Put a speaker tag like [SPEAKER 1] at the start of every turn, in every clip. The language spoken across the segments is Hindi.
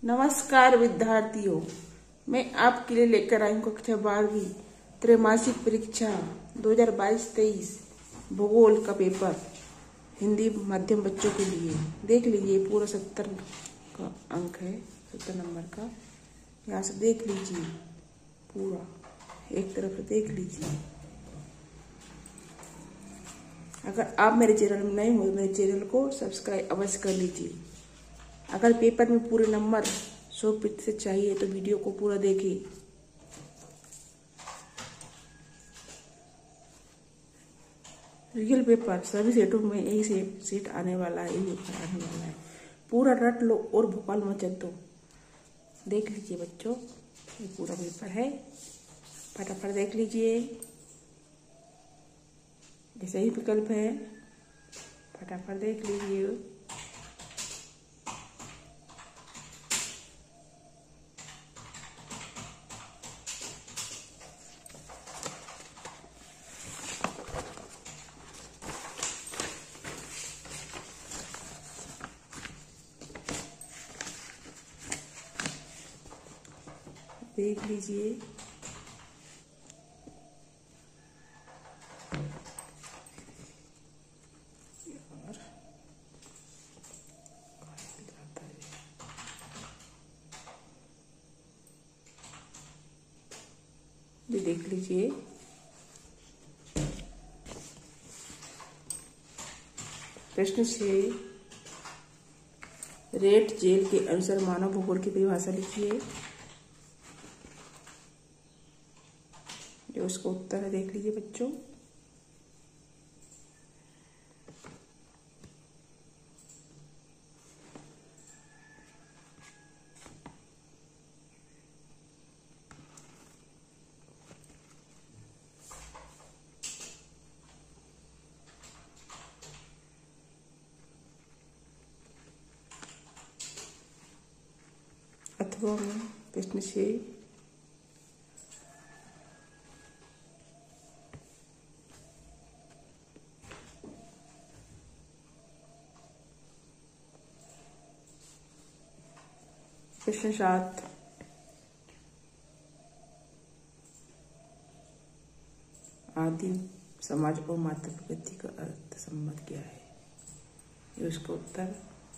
[SPEAKER 1] नमस्कार विद्यार्थियों, मैं आपके लिए लेकर आई हूँ कक्षा 12वीं त्रैमासिक परीक्षा 2022-23 भूगोल का पेपर हिंदी माध्यम बच्चों के लिए। देख लीजिए, पूरा 70 का अंक है, 70 नंबर का। यहाँ से देख लीजिए, पूरा एक तरफ से देख लीजिए। अगर आप मेरे चैनल में नए हो, मेरे चैनल को सब्सक्राइब अवश्य कर लीजिए। अगर पेपर में पूरे नंबर 100% चाहिए तो वीडियो को पूरा देखिए। रियल पेपर सभी सेटों में यही सेट आने वाला है, यही पेपर आने वाला है। पूरा रट लो और भोपाल मचल दो। देख लीजिए बच्चों, ये पूरा पेपर है, फटाफट देख लीजिए। ये सही विकल्प है, फटाफट देख लीजिए। देख लीजिए, ये देख लीजिए। प्रश्न से रेट जेल के अनुसार मानव भूगोल की परिभाषा लिखिए। जो उसका उत्तर है, देख लीजिए बच्चों। अथवा में प्रश्न से प्रश्न 7 आदिम समाज और मातृ प्रकृति का अर्थ संबंध क्या है? ये उसका उत्तर।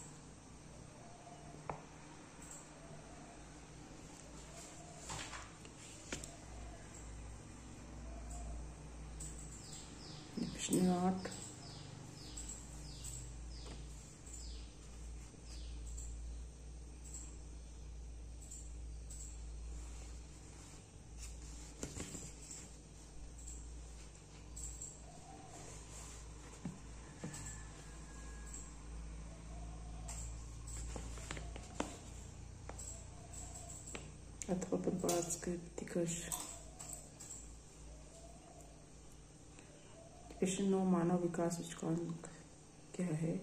[SPEAKER 1] प्रश्न 8 अथवा प्रवास के प्रतिकर्ष। प्रश्न 9 मानव विकास सूचकांक क्या है?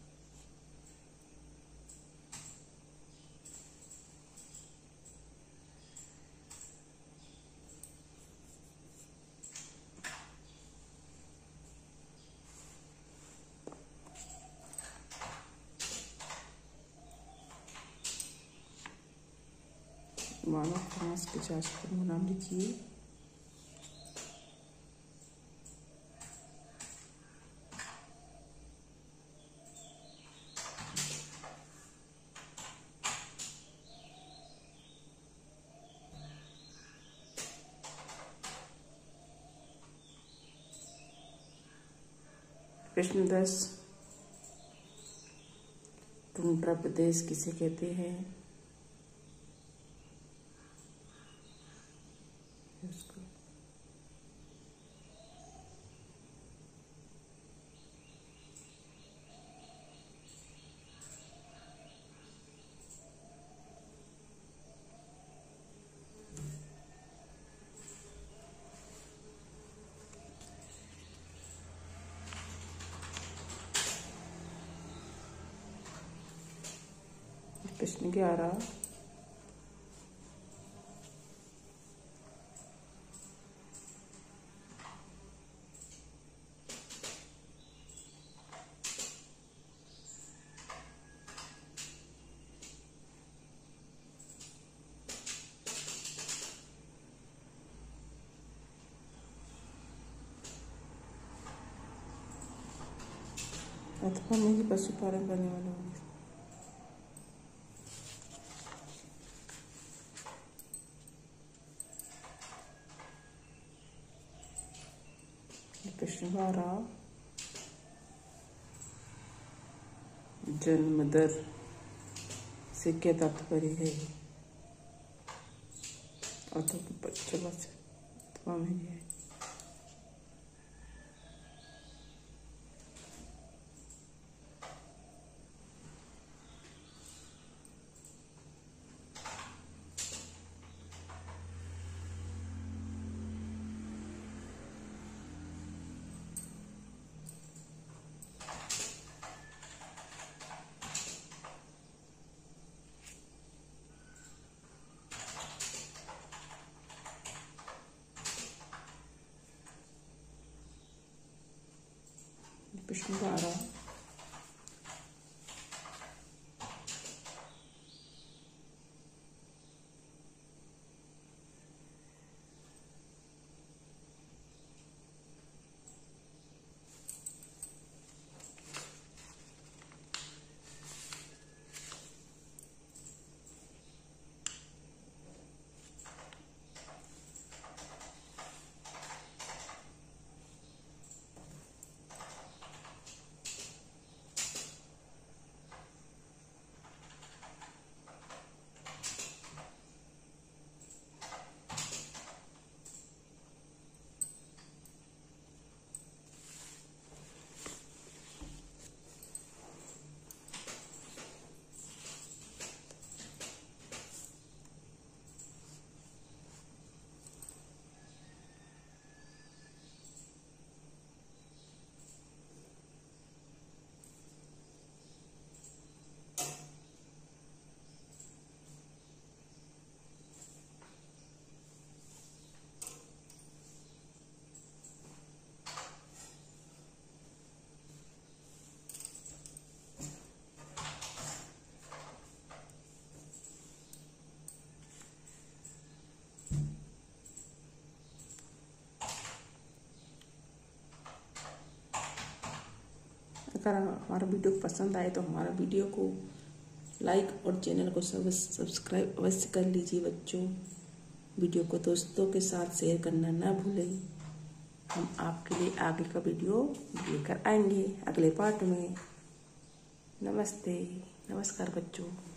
[SPEAKER 1] मानव समाज के 4 स्तंभों नाम लिखिए। प्रश्न 10 टुंड्रा प्रदेश किसे कहते हैं? प्रश्न 11 अथवा में ही पशुपालन करने वाला होगी। प्रश्न 12, जन्म दर से क्या तात्पर्य है? अथवा में है। प्रश्न 12, अगर हमारा वीडियो पसंद आए तो हमारा वीडियो को लाइक और चैनल को सब्सक्राइब अवश्य कर लीजिए बच्चों। वीडियो को दोस्तों के साथ शेयर करना ना भूलें। हम आपके लिए आगे का वीडियो लेकर आएंगे अगले पार्ट में। नमस्ते, नमस्कार बच्चों।